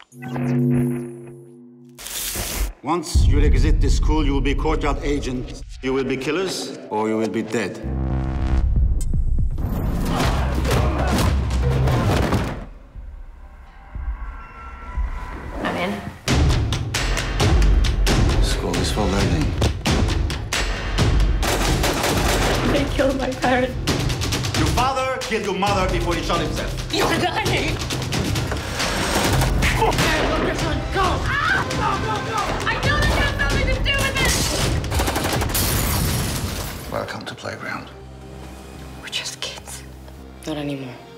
Once you exit the school, you will be courtyard agents. You will be killers, or you will be dead. I'm in. School is for learning. They killed my parents. Your father killed your mother before he shot himself. You're lying! Okay, look, your son, go! Ah! Go! I know this has nothing to do with it! Welcome to Playground. We're just kids. Not anymore.